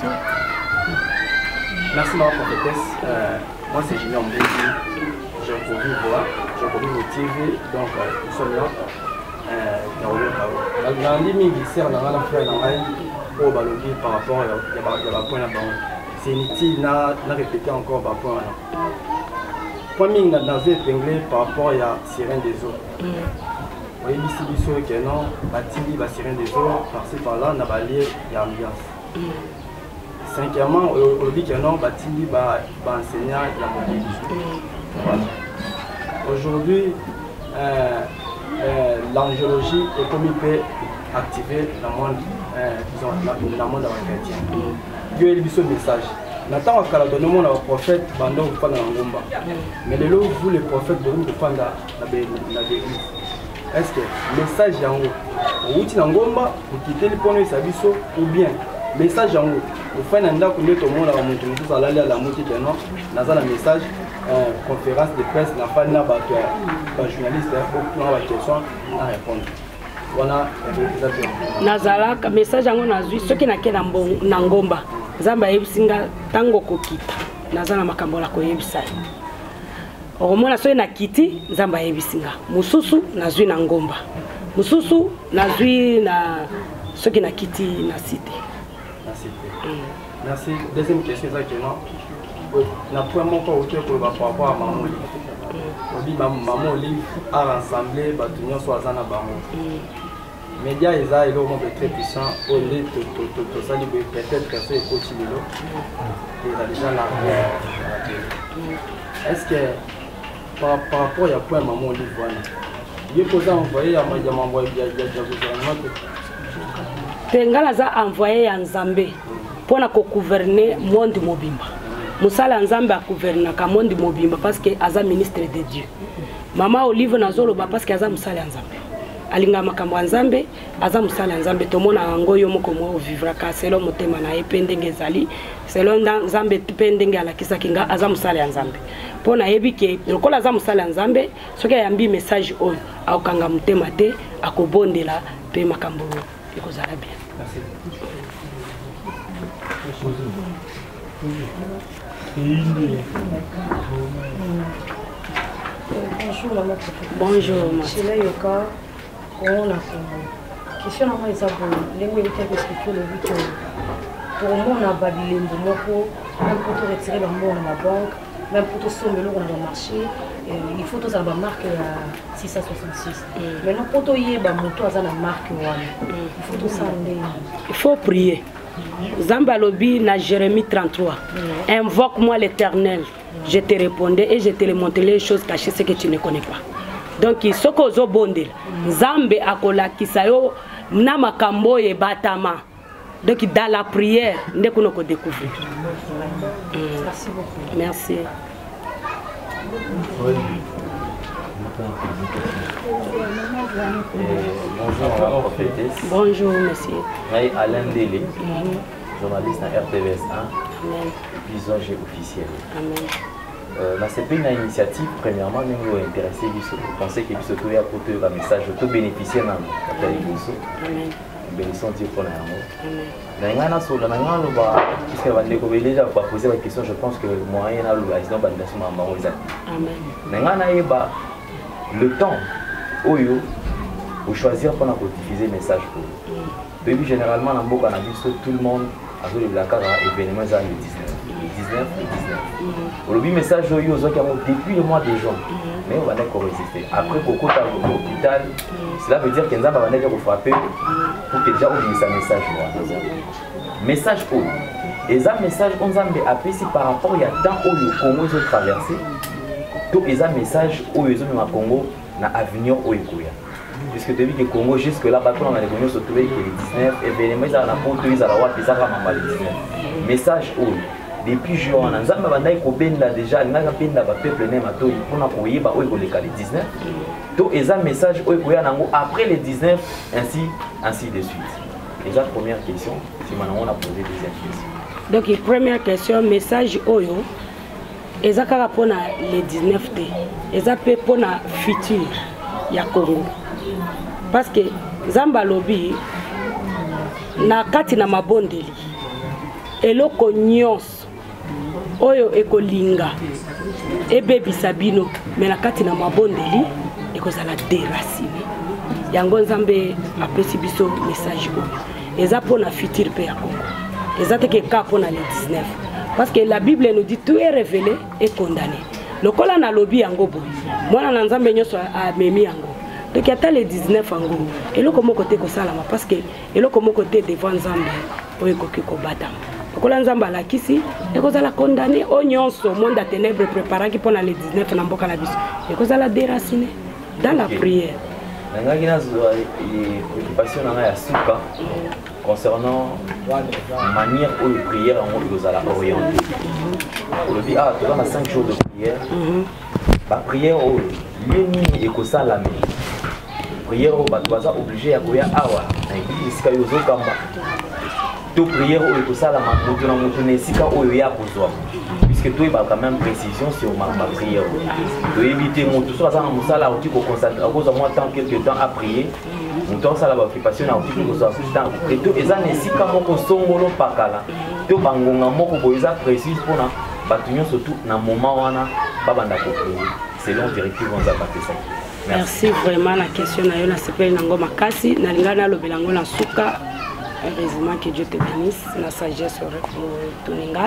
Merci ma prophétesse. Moi c'est Junior Mbeki. J'ai produit voir, j'ai produit le TV, donc nous sommes là. Dans les ministères, dans la frère dans la balogi par rapport à la point là-bas. C'est inutile de répéter encore par rapport à premier dans épinglé par rapport à la sirène des eaux. Oui, ici que non, batili la sirène des eaux par-ci par-là, n'a pas lié l'ambiance. Cinquièmement, on dit que non, batili va enseigner la mobilité. Voilà. Aujourd'hui, l'angéologie est comme il peut activer le monde, disons, la monde chrétien. Dieu est le message. Nathan a donné mon prophète pendant le fan ngomba. Mais les lots vous les prophètes de vous fan la l'église. Est-ce que message yango outi na ngomba ukite lipono isabiso ou bien message yango ufana ndako ndeto mona wa muntu mutu salali ala muti teno nazala message conférence de presse na fan na ba journaliste pour la question à répondre. Voilà nazala message yango nazwi soki na kena na ngomba Zamba yebisinga tango kokita nazana makambo la koyebisa omona so na kiti Zamba yebisinga mususu nazwi na ngomba mususu nazwi na soki na kiti na cité. Merci. Deuxième question exactement. Na point mon corps autour pour rapport à maman Olive. Maman Olive a rassemblé batunyo so azana bango. Média est là, il est très puissant. Au lieu de ça, peut-être que c'est possible. Il a déjà l'arrière. Est-ce que par rapport à point maman Olive, il est posé à envoyer à m'envoyer le gouvernement. Tengala za envoyé à Nzambe pour gouverner le monde mobimba. Musala Nzambe a gouverné le monde mobimba parce que aza ministre de Dieu. Maman Olive nazolo parce que aza musala Nzambe. Alinga makambo Nzambe aza musala Nzambe tomona ngoyo moko mo vivra ka selon motema na ependenge zali selon Nzambe pendenge ala kisa kinga aza musala Nzambe pona yebike lokola aza musala Nzambe soki yambi message oyo akanga motema te akobondela pe makambo ekozala bien. Merci. Bonjour maman. Bonjour maman. Je suis là Yoka. On a question à moi les abonnés. Les mots étaient expliqués le but pour moi on a badilé le mot même pour te retirer leur mot dans la banque même pour te sommer l'eau dans le marché il faut tous avoir marque à 666 maintenant pour toi y est moto à la marque il faut tout ça il faut prier. Zamba lobi na Jérémie 33. Invoque-moi l'Éternel. Je te répondrai et je te montrerai les choses cachées ce que tu ne connais pas. Donc il soko zo bondel. Zambe akola kisayo na makambo e batama. Donc dans la prière, ndé ko noko découvrir. Merci beaucoup. Merci. Bonjour prophétesse. Bonjour monsieur. Alain Délé, journaliste à RTVS 1. Amen. Visage officiel. Amen. Dans cette initiative, premièrement, nous nous intéressons à penser que nous avons un message de bénéficier dans la Amen. bénissons Dieu pour la puisque déjà poser la question, je pense que moyen le temps pour choisir pour diffuser le message pour depuis généralement on a vu tout le monde a vu la carte événement le 19. Le message depuis le mois de juin, mais on va résister. Après beaucoup à l'hôpital, cela veut dire qu'il y a un frapper pour que déjà oublier sa message. Message où et ça message on a appelé par rapport il y a tant où le Congo se traversé, tout les message où ils ont Congo na avenir où il puisque depuis que Congo jusque là on a les se trouver que le 19 événements ils ont la porte ils ont la ils ont le 19 message où depuis juin on a bandai ko benda déjà na benda ba peuple né mato pour na koyeba où ko le 19 tout les message où ko ya nango après le 19 ainsi de suite. Déjà première question si maintenant on a posé deuxième question. Donc première question message oyo ezaka pour le 19 t ezapé pour na futur ya Congo parce que Zamba lobi na kati na mabondeli eloko nyonso oyo ekolinga ebebisa bino mais na kati na mabondeli ekozala déraciner yango Nzambe apesi biso message oyo eza pour na futur pe ya Congo eza te ke ka pour na le 19 parce que la Bible nous dit tout est révélé et condamné lokola na lobi yango boy mwana na Nzambe nyonso amemi yango donc ata le 19 yango eloko moko te kosalama parce que eloko moko te devant Nzambe oyo koki kobata lokola Nzambe alakisi ekozala condamné o nyonso monde à ténèbres préparaki pour na le 19 na mboka na biso ekozala déraciner dans la prière. Nangaki na préoccupation na ya suka concernant la manière où la prière est orientée. On dit ah tu as 5 jours de prière. La prière au lieu ni ekosalame. Prière au batwaza obligé à koya awa na église ka yozo kamba. To prière au ekosalama mutu na mutu na sika oyo ya kozwa. Puisque toi il va quand même précision sur ma prière. De éviter mon tout ça dans musala au type concentrer à cause de moi tant quelque temps à prier. Mon temps ça la occupation à type de ça temps et tout et ça ne sika moko songolo pakala. To bangonga moko boiza précise pour na batunyo surtout na moment wana babanda ko prier. Selon directive on va passer ça. Merci vraiment la question na yo na sepeli nango makasi na lingana lobelango na suka. Heureusement que Dieu te bénisse la sagesse pour toninga.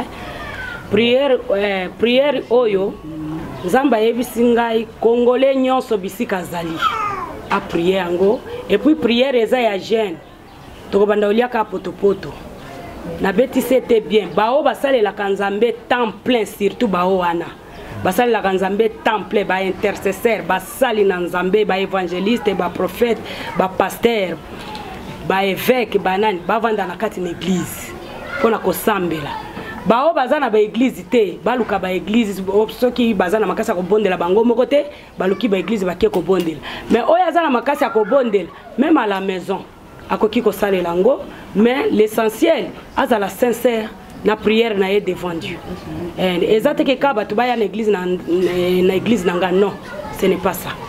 Prière oyo Nzamba yebisi ngai congolais nyonso bisika zali a prier yango et puis prière eza ya jeune to banda oliaka potopoto na beti c'était bien bao basale la Nzambe temps plein surtout bao wana basale la Nzambe temps plein ba intercesseur basali na Nzambe ba évangéliste ba prophète ba pasteur ba évêque banani ba vanda na kati na église pona ko sambela bao bazana ba église te baluka ba église soki bazana makasa ko bondela bango moko te baluki ba église bakie ko bondela mais oya zana makasa ko bondela même à la maison akoki ko salela ngo mais l'essentiel azala sincère na prière na ye devant Dieu ezate ke ka batu baya na église na église nanga non ce n'est pas ça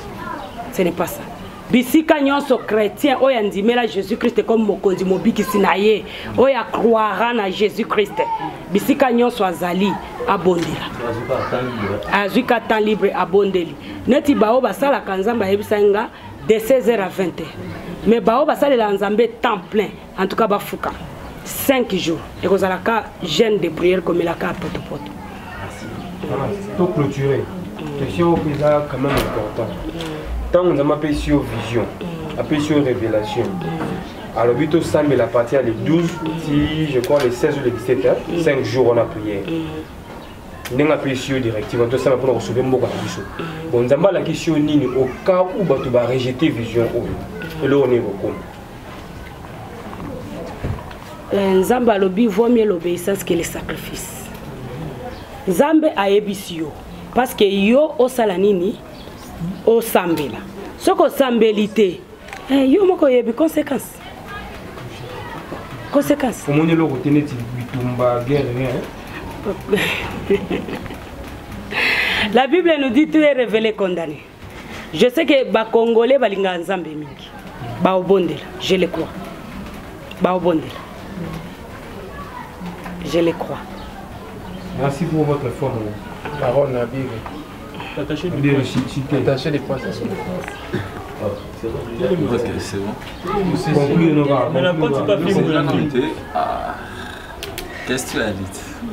bisika nyonso chrétien oya ndimela Jésus-Christ comme mokonzi mobikisi na ye oya croira na Jésus-Christ bisika nyonso azali abondela azuka temps libre abondeli neti bao basala kanzamba yebisanga de 16h à 20h mais bao basala la Nzambe temps plein en tout cas bafuka 5 jours et kozala ka jeûne de prière comme la ka poto. Merci. Pour clôturer question qui est quand même important. Tant on a appelé sur vision, appelé sur révélation. Alors, plutôt ça, mais la partie les 12, si je crois les 16 ou les 17 heures, 5 jours on a prié. On a appelé sur directive, on a pour recevoir beaucoup de choses. Bon, on a la question au cas où tu vas rejeter vision. Et là, on est beaucoup. Nzamba lobi vaut mieux l'obéissance que le sacrifice. Nzambe a ebisio parce que yo o salanini o sambela soko sambelité yo moko yebi conséquence au monde lo retenir bitumba guerre la Bible nous dit tout est révélé condamné. Je sais que ba congolais balinga Nzambe mingi ba obondela je le crois Je le crois. Merci pour votre forme. Parole Nabil. Attachez les points. Ok, c'est bon. Mais la porte, c'est pas fait. Qu'est-ce que tu as dit?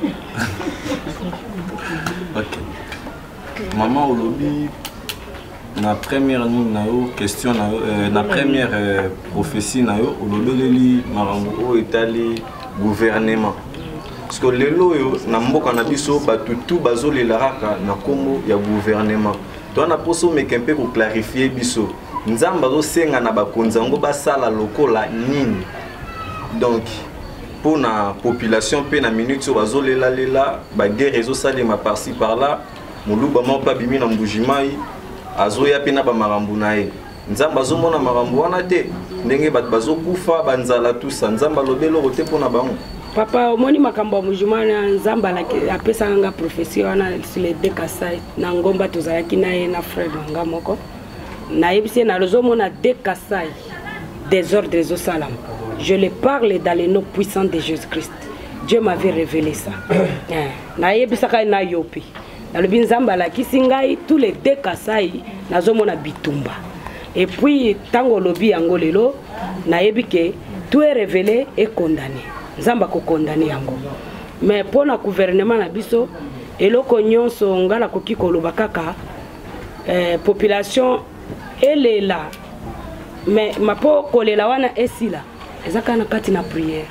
Ok. Maman au lobby, la première question, la première prophétie, au lobby, Marambo Italie, gouvernement. Parce que les lois, na mboka na biso batutu bazolelaraka na kombo ya gouvernement. Toi na poso mekempe ko clarifier biso. Nzamba zo senga na bakonzi ngo basala lokola nini. Donc pour la population pe na minute bazolela lela ba guerre ezo salema par-ci par-là. Muluba mo pa bimi na mbujimai azoya pe na ba marambu na ye. Nzamba zo mona marambu wana te ndenge bat bazokufa banzala tout ça. Nzamba lobelo rote pona bango. Papa, omoni makambo mujumana nzamba la apesa nga profession na sur les deux kasai na ngomba tozalaki na ye na frère nga moko na yebisi na lozo mona deux kasai des ordres au salam. Je le parle dans le nom puissant de Jésus-Christ. Dieu m'avait révélé ça. Na yebisa ka na yopi. Na lobi nzamba la kisingai tous les deux kasai na zo mona bitumba. Et puis tango lobi yango lelo na yebike tout est révélé et condamné. Nzamba ko condamné yango. Mais pour le gouvernement na biso eloko nyonso ngala koki koloba kaka population elle est là. Mais ma po kolela wana esila ezaka na kati na prière.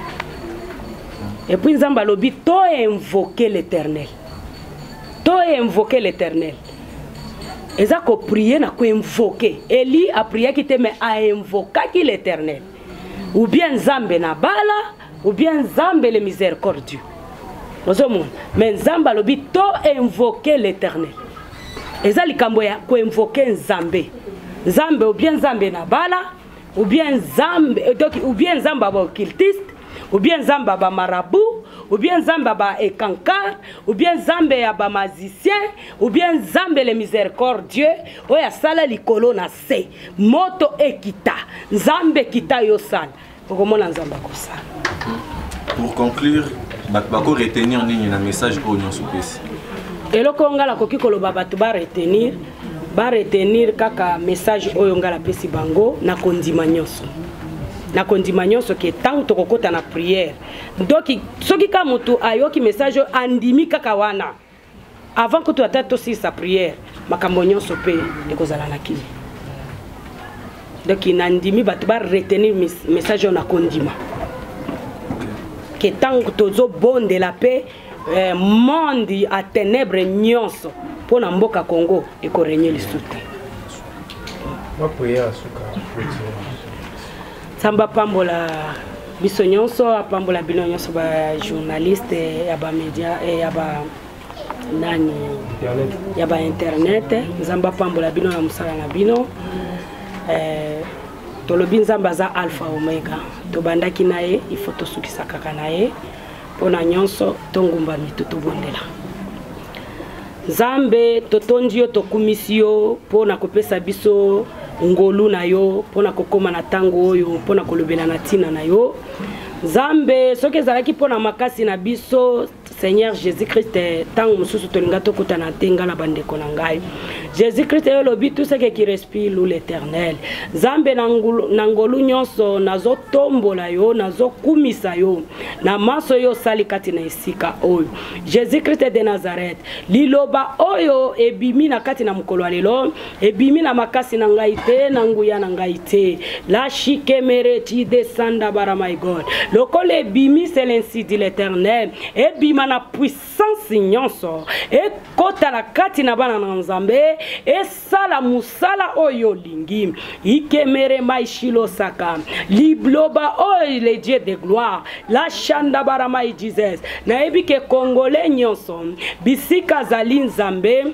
Et puis nzamba lobi to invoquer l'Éternel. To invoquer l'Éternel. Ezako prier na ko invoquer. Eli a prié qui te mais a invoquer l'Éternel. Ou bien nzambe na bala ou bien Nzambe le miséricordieux. Mais Nzamba lobi to invoquer l'Éternel. Ezali kambo ya ko invoquer Nzambe. Nzambe ou bien Nzambe na bala ou bien Nzambe Nzamba ba occultiste ou bien Nzamba ba marabout ou bien Nzamba ba ekankar ou bien Nzambe ya ba magicien ou bien Nzambe le miséricordieux oya sala likolo na se moto ekita Nzambe kita yo sala. Pour conclure, bako retenir nini na message au nyon soupesi. Eloko ngala koki koloba batu ba retenir kaka message oyo ngala pesi bango na kondima nyonso. Na kondima nyonso ke tant to kokota na prière. Donc soki ka mutu ayoki message andimi kaka wana. Avant que tu atteignes aussi sa prière, makambo nyonso pe ekozala na kini. Donc il nandimi batuba retenir message on a kondima que tant que tozo bon de la paix monde à ténèbres nyonso pour na mboka Congo et ko régner le soute. Ma prière suka. Samba pambola biso nyonso apambola bino nyonso ba journaliste ya ba média et ya ba nani ya ba internet nzamba pambola bino na musala na bino. Tolobi Nzamba za alpha omega tobandaki naye il faut tosukisa kaka naye pona nyonso tongumba mituto bondela Nzambe totondi yo tokumisi yo pona kopesa biso ngolu na yo pona kokoma na tango oyo pona kolobela na tina na yo Nzambe soki ezalaki pona makasi na biso Seigneur Jésus-Christ tango mususu tolinga tokota na tenga na bandeko na ngai Jésus-Christ est le but tout ce qui respire l'Éternel. Zambe nangolu nyonso nazo tombola yo nazo kumisa yo na maso yo sali kati na esika oyo. Jésus-Christ de Nazareth liloba oyo ebimi na kati na mukolo lelo ebimi na makasi na ngai te na nguya na ngai te. La chikemere descenda bara my God. Lokole ebimi c'est l'ainsi dit l'Éternel ebima na puissance nyonso e kota la kati na bana na Nzambe et sala musala oyo lingi ikemere maishilo saka libloba oyo le Dieu de gloire la chanda barama Jesus na ebike congolais nyonso bisika zali Nzambe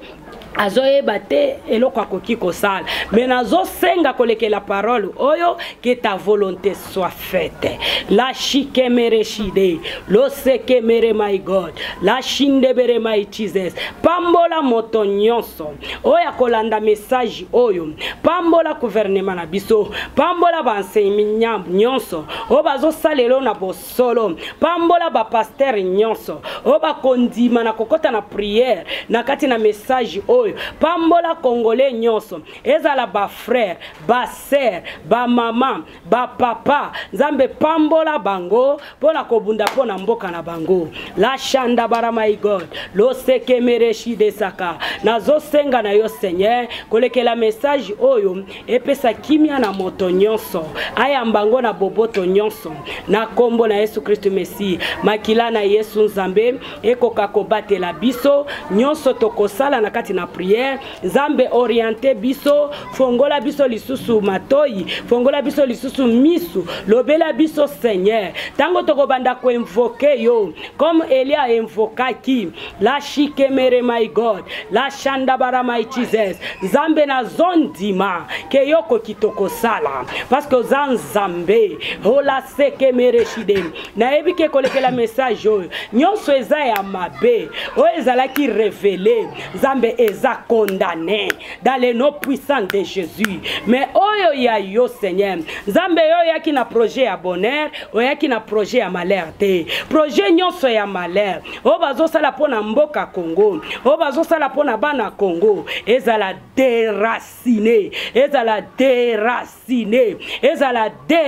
azoyeba te eloko akoki kosala mais nazosenga koleke la parole oyo que ta volonté soit faite la shikemere shide lo sekemere my God la shindebere my Jesus pambola moto nyonso oyo kolanda message oyo pambola gouvernement na biso pambola banseignement nyonso o bazosalelo na bosolo pambola ba pasteur nyonso o bakondima na kokota na prière na kati na message oyo pambola congolais nyonso ezala ba frère ba sœur ba maman ba papa nzambe pambola bango pona kobunda pona mboka na bango la shanda bara my God lo sekemere shide saka nazosenga na yo Seigneur kolekela message oyo epesa kimia na moto nyonso ayambango na boboto nyonso na kombo na Yesu Kristo Messi makila na Yesu nzambe ekoka kobatela biso nyonso tokosala na kati na prière nzambe orienté biso fongola biso lisusu matoi fongola biso lisusu misu lobela biso Seigneur tango tokobanda ko invoquer yo comme Elia invokaki la shikemere my God la shanda bara my Jesus nzambe na zondima ke yoko kitoko sala parce que zanzambe hola sekemere shide na ebike kolekela message oyo nyonso eza ya mabe o ezala ki révélé nzambe eza condamné dans les noms puissants de Jésus mais oyo ya yo Seigneur nzambe yo yaki na projet ya bonheur o yaki na projet ya malheur te projet nyonso ya malheur o bazosala pona mboka Congo o bazosala pona bana Congo ezala déraciné ezala déraciné ezala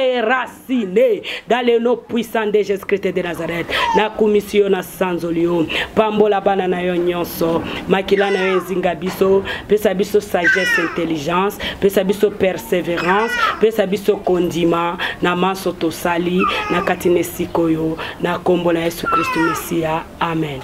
déraciné dans les noms puissants de Jésus-Christ de Nazareth na commission na sanzolio pambola bana na yo nyonso makila na yo zinga biso pesa biso sagesse intelligence pesa biso persévérance pesa biso kondima na maso tosali na katine sikoyo na kombo na Yesu Kristo Mesia amen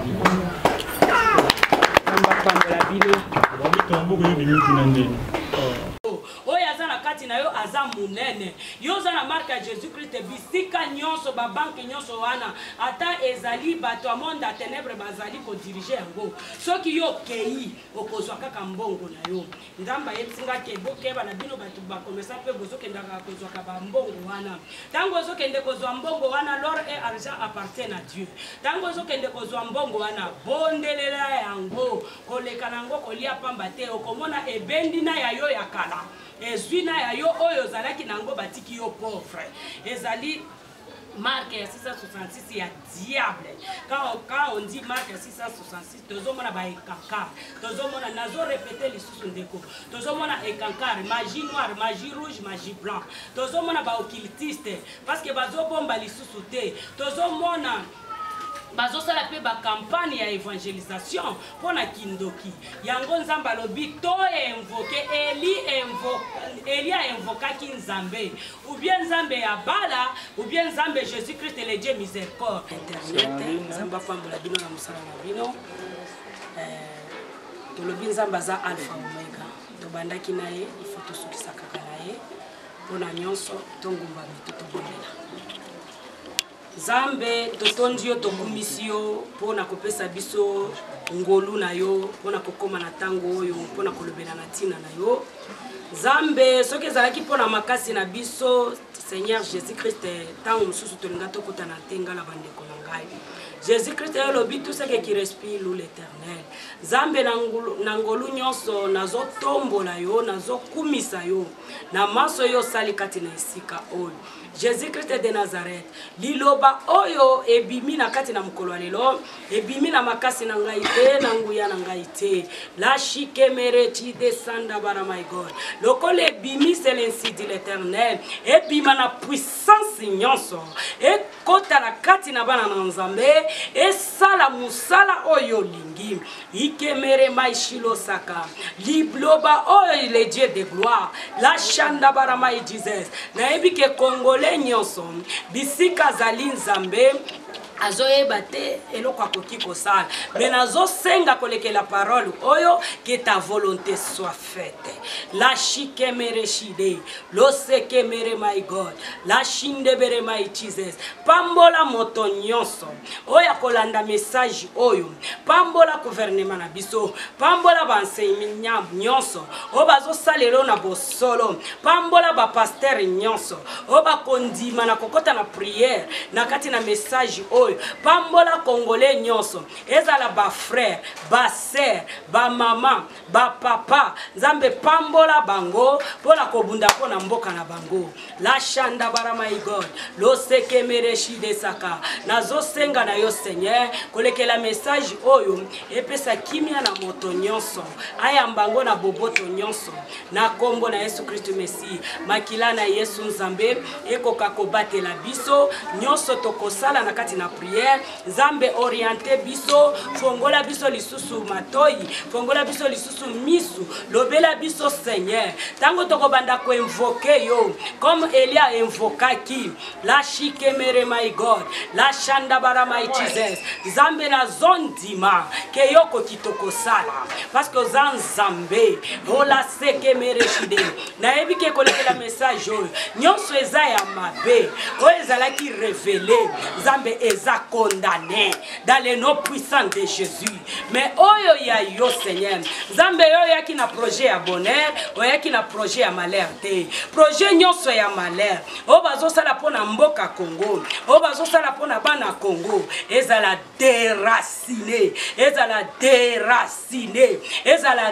na yo aza munene yo za na marque ya Jésus Christ bisika nyonso ba banque nyonso wana ata ezali bato a monde a ténèbres bazali ko diriger yango soki yo kei okozwa kaka mbongo na yo ndamba yetsinga ke bokeba na bino bato ba komesa pe bozokenda ka kozwa ka ba mbongo wana tango zokende kozwa mbongo wana l'or et argent appartient à Dieu tango zokende kozwa mbongo wana bondelela yango koleka nango kolia pamba te okomona ebendi na ya yo ya kala ezwina ya yo oyo zalaki nango batiki yo pauvre ezali marque ya 666 ya diable quand on dit marque ya 666 tozomona ba ekankar tozomona nazo répéter lisusu ndeko tozomona ekankar magie noire magie rouge magie blanc tozomona ba occultiste parce que bazobomba lisusu te tozomona bazosala pe ba campagne ya évangélisation pona kindoki yango nzamba lobi to invoquer Elia invokaki nzambe ou bien nzambe ya bala ou bien nzambe Jésus Christ le Dieu miséricorde internet nzamba pambola bino na musala na bino to lobi nzamba za alpha omega to bandaki naye ifo to sukisa kaka naye pona nyonso tongumba mito bolela Zambe totondi yo tokumisi yo pona kopesa biso ngolu na yo pona kokoma na tango oyo pona kolobela na tina na yo Zambe soki ezalaki pona makasi na biso Seigneur Jésus Christ tango mususu tolinga tokota na tenga la bandeko na ngai Jésus Christ est lobi tout ce qui respire l'Éternel. Zambe nangolu nyonso nazo tombola yo nazo kumisa yo na maso yo sali kati na esika oyo. Jésus Christ de Nazareth liloba oyo ebimi na kati na mukolo lelo ebimi na makasi na ngai te na nguya na ngai te la shikemere ti descenda bara my God lokole ebimi c'est l'ainsi dit l'Éternel ebima na puissance nyonso e kota na kati na bana na Nzambe e sala musala oyo lingi ikemere maishilo saka libloba oyo le Dieu de gloire la shanda bara my Jesus na ebike Congolais nyonso bisika zali Nzambe azoyeba te eloko akoki kosala me nazosenga kolekela parole oyo que ta volonté soit faite la shikemere shide lo sekemere my God la shindebere my Jesus pambola moto nyonso oyo akolanda message oyo pambola gouvernement na biso pambola banseignant nyonso o bazosalelo na bosolo pambola bapaster nyonso o bakondima na kokota na prière na kati na message oyo pambola congolais nyonso ezala ba frère ba sœur ba maman ba papa nzambe pambola bango pona kobunda pona mboka na bango la shanda bara my God lo sekemere shide saka nazosenga na yo Seigneur kolekela message oyo epesa kimia na moto nyonso ayambango na boboto nyonso na kombo na Yesu Kristo Messi makila na Yesu nzambe ekoka kobatela biso nyonso tokosala na kati na prière nzambe orienté biso fongola biso lisusu matoi fongola biso lisusu misu lobela biso Seigneur tango tokobanda ko invoquer yo comme Elia invokaki la shikemere my God la shanda bara my Jesus nzambe na zondima ke yoko kitokosala parce que nzambe ola sekemere shide na ebike kolekela message oyo nyonso eza ya mabe oyo ezalaki révélé nzambe eza condamné dans le nom puissant de Jésus mais oyo ya yo Seigneur nzambe oyo yaki na projet ya bonheur oyo yaki na projet ya malheur te projet nyonso ya malheur o bazosala pona mboka Congo o bazosala pona bana Congo ezala déraciné ezala déraciné ezala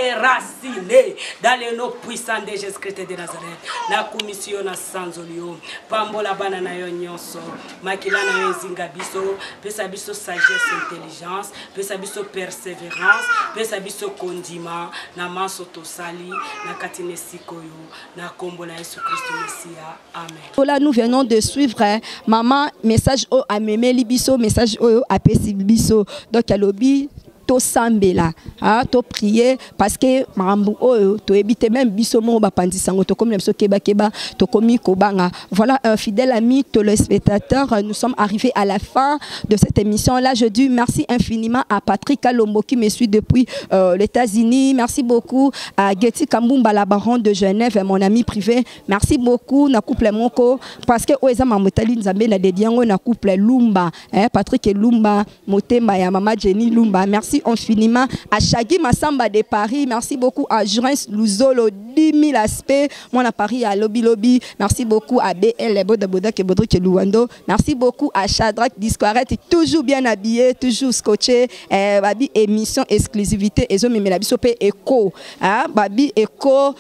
déraciné dans le nom puissant de Jésus-Christ de Nazareth na commission na sanzolio pambola bana na yo nyonso makila na yo zinga biso pesa biso sagesse intelligence pesa biso persévérance pesa biso kondima na maso tosali na katine sikoyo na kombo na Yesu Kristo Messia amen. Là nous venons de suivre maman message o amemeli biso message o apesi biso donc alobi to sambela to prier parce que marambu oyo to ebite même biso mo ba pandisango to comme biso keba keba to komi kobanga. Voilà un fidèle ami téléspectateur, nous sommes arrivés à la fin de cette émission là. Je dis merci infiniment à Patrick Kalombo qui me suit depuis les États-Unis. Merci beaucoup à Getty Kambumba la baron de Genève mon ami privé. Merci beaucoup na couple moko parce que oeza mamotali nzambe na dediango na couple Lumba Patrick et Lumba motema ya mama Jenny Lumba. Merci infiniment à Chagui Massamba de Paris. Merci beaucoup à Jurens Luzolo 10 000 aspects. Moi à Paris à Lobby Lobby. Merci beaucoup à BL Boda Boda ke Bodrick Luando. Merci beaucoup à Shadrach Discoarette toujours bien habillé, toujours scotché. Babi émission exclusivité et zo memela biso pe Echo. Babi Echo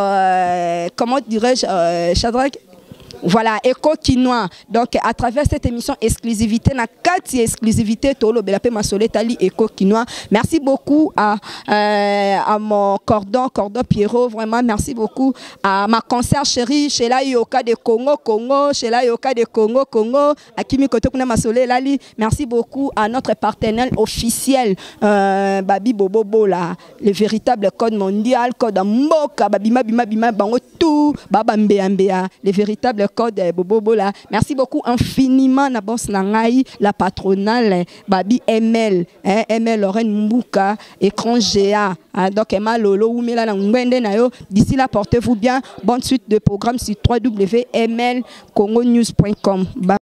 comment dirais-je Shadrach. Voilà, Echo Kinois. Donc, à travers cette émission exclusivité, na kati exclusivité, Tolo Belapé Masolé Tali Echo Kinois. Merci beaucoup à mon cordon Pierrot. Vraiment, merci beaucoup à ma concert chérie, Sheila Yoka de Congo, Sheila Yoka de Congo, à Kimi Kotokuna Masolé Lali. Merci beaucoup à notre partenaire officiel, Babi Bobo Bola, le véritable code mondial, code Mboka, Babima Bima Bima Bango tout, Baba Mbea, le véritable code Bobobola. Merci beaucoup infiniment na boss Nangai, la patronale Babi ML, ML Lorraine Mbouka, écran GA. Donc Emma Lolo Oumela na Ngwende na yo. D'ici là, portez-vous bien. Bonne suite de programme sur www.mlcongonews.com.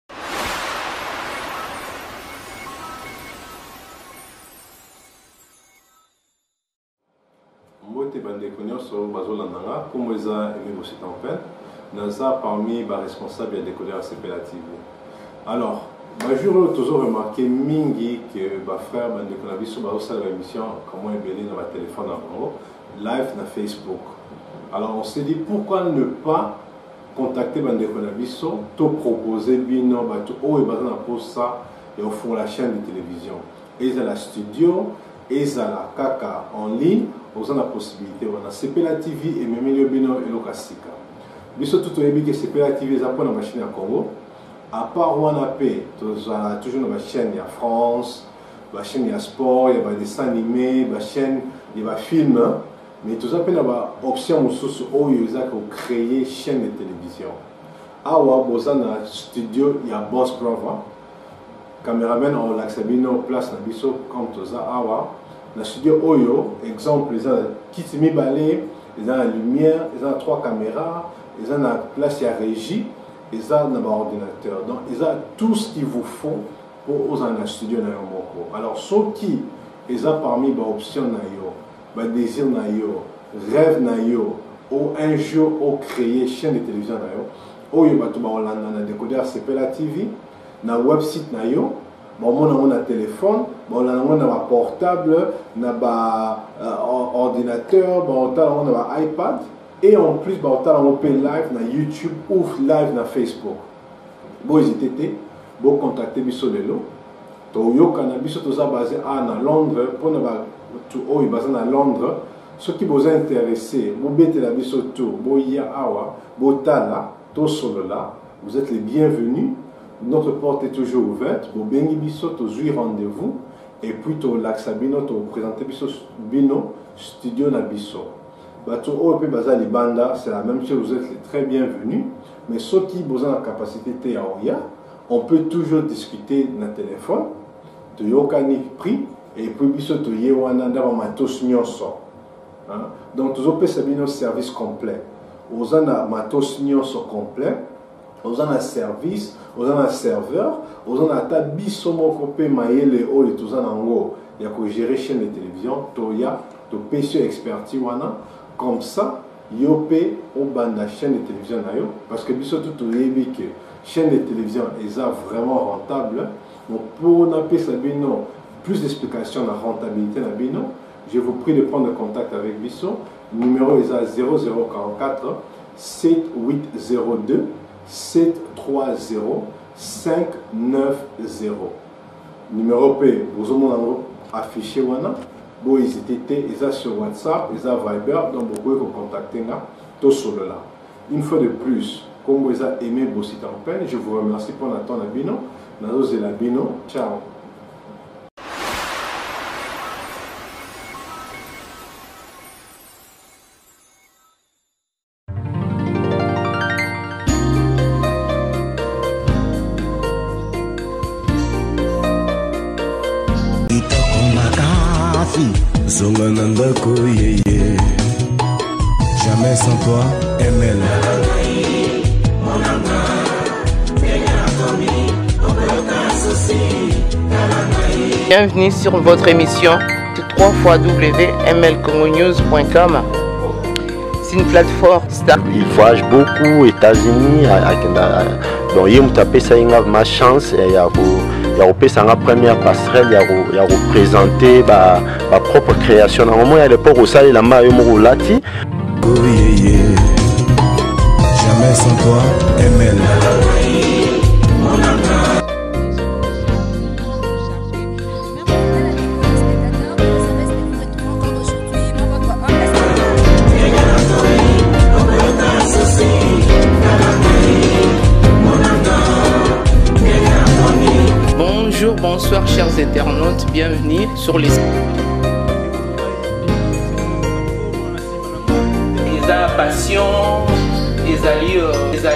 Naza parmi les responsables de décoder à CPLA TV. Alors, je voudrais toujours remarquer Mingi que ma frère m'a dit qu'on a vu sur l'émission comment il est dans le téléphone en gros, live sur Facebook. Alors on s'est dit pourquoi ne pas contacter Bande Konabiso, te proposer Bino, oh et bazan pour ça et au fond la chaîne de télévision. Et à la studio, et à la caca en ligne, on a la possibilité. On a CPLA TV et Memilio Bino et Lokasika. Biso tout au début que CPLA TV est pour la machine à Congo. À part Wanapé, toujours la chaîne, il y a France, la chaîne il y a sport, il y a des dessins animés, la chaîne il y a des films. Mais tout ça peut avoir option où ils ont créé une chaîne de télévision. À Wabozan, dans le studio, il y a Boss Brava. caméraman en laxabino place na biso comme toza awa na studio oyo exemple ils ont kit mibale ils ont la lumière ils ont 3 caméras ils ont la place ya régie ils ont un ordinateur donc ils ont tout ce qu'il vous faut pour aux en studio na yo moko alors ceux qui ils ont parmi ba option na yo ba désir na yo rêve na yo ou un jour au créer chaîne de télévision na yo oyo bato ba olanda na décodeur Sepela TV na website na yo on a téléphone, on a portable, on a ordinateur, on a iPad et en plus on a live na YouTube ou live na Facebook. Bon hésiter, bon contacter biso lelo. To yo cannabis to za basé à Londres pour na to o basé na Londres. Ceux qui vous intéressés, vous bête la biso tout, bo ya awa, bo tala, to solo là, vous êtes les bienvenus. Notre porte est toujours ouverte. Vous béni biso to jouir rendez-vous et puis to laxabino to présenter biso bino studio na biso. Bato o pe baza libanda, c'est la même chose, vous êtes les très bienvenus. Mais ceux qui ont la capacité te ya, on peut toujours discuter na téléphone. To yokani prix et puis biso to yewana ndaba matos nyonso. Donc toujours pe sabino service complet. Ozana matos nyonso complet. Vous avez un service, vous avez un serveur, vous avez un tabiso moko pe maele o et tout ça nango. Il y a que gérer chaîne de télévision, toya, to PC expertise wana. Comme ça, yope au banda chaîne de télévision na yo parce que biso tout yebi que chaîne de télévision est vraiment rentable. Donc pour na pesa bino plus d'explications na rentabilité na bino, je vous prie de prendre contact avec biso. Numéro est à 0044 7802 730 590. Numéro P, vous avez affiché wana. Vous hésitez, ils sur WhatsApp, ils ont Viber, donc vous pouvez vous contacter tout sur là. Une fois de plus, comme vous avez aimé vos sites en peine, je vous remercie pour l'attendre à Bino. Nazo la Bino. Ciao. Jamais sans toi, ML. Bienvenue sur votre émission www.mlcongonews.com. C'est une plateforme star. Il voyage beaucoup aux États-Unis. Donc, il a ma chance. Il y a sa première passerelle. Il y a représenté ma propre création. À un moment, il y a l'époque où ça, il a ma Lati. Jamais sans toi, ML. Bonjour, bonsoir chers internautes, bienvenue sur les... Les passion, les alliés,